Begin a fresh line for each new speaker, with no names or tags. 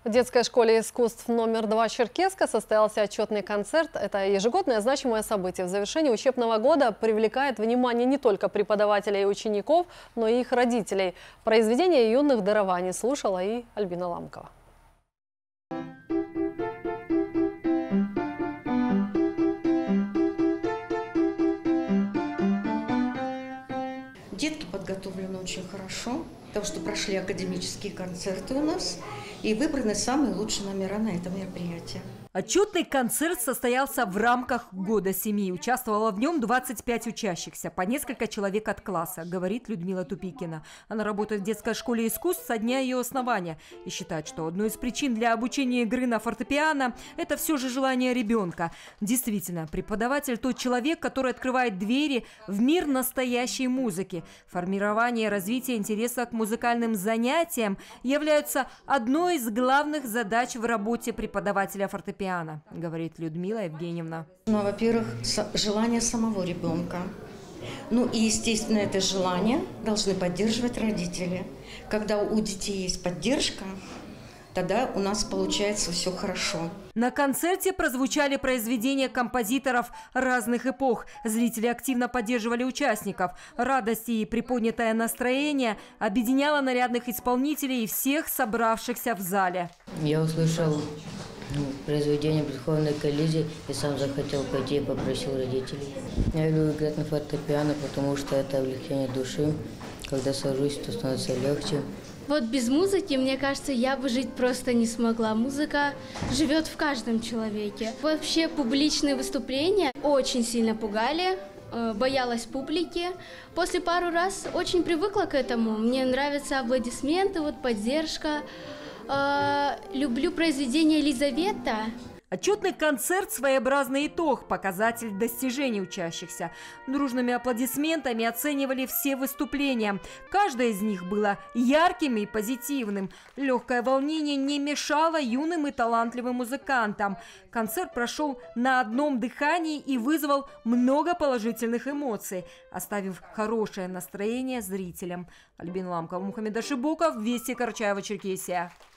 В детской школе искусств номер 2 Черкесска состоялся отчетный концерт. Это ежегодное значимое событие. В завершении учебного года привлекает внимание не только преподавателей и учеников, но и их родителей. Произведение юных дарований слушала и Альбина Ламкова.
Детки подготовлены очень хорошо, потому что прошли академические концерты у нас и выбраны самые лучшие номера на это мероприятие.
Отчетный концерт состоялся в рамках Года семьи. Участвовало в нем 25 учащихся, по несколько человек от класса, говорит Людмила Тупикина. Она работает в детской школе искусств со дня ее основания и считает, что одной из причин для обучения игры на фортепиано – это все же желание ребенка. Действительно, преподаватель – тот человек, который открывает двери в мир настоящей музыки. Формирование и развитие интереса к музыкальным занятиям являются одной из главных задач в работе преподавателя фортепиано, говорит Людмила Евгеньевна.
Во-первых, желание самого ребенка. И, естественно, это желание должны поддерживать родители. Когда у детей есть поддержка, тогда у нас получается все хорошо.
На концерте прозвучали произведения композиторов разных эпох. Зрители активно поддерживали участников. Радость и приподнятое настроение объединяло нарядных исполнителей и всех собравшихся в зале.
Я услышал произведение Бетховена «Колизия» и сам захотел пойти и попросил родителей. Я люблю играть на фортепиано, потому что это облегчение души. Когда сажусь, то становится легче.
Вот без музыки, мне кажется, я бы жить просто не смогла. Музыка живет в каждом человеке. Вообще публичные выступления очень сильно пугали. Боялась публики. После пару раз очень привыкла к этому. Мне нравятся аплодисменты, поддержка. Люблю произведение «Елизавета».
Отчетный концерт – своеобразный итог, показатель достижений учащихся. Дружными аплодисментами оценивали все выступления. Каждое из них было ярким и позитивным. Легкое волнение не мешало юным и талантливым музыкантам. Концерт прошел на одном дыхании и вызвал много положительных эмоций, оставив хорошее настроение зрителям. Альбина Ламкова, Мухаммед Ашибуков, Вести, Карачаево, Черкесия.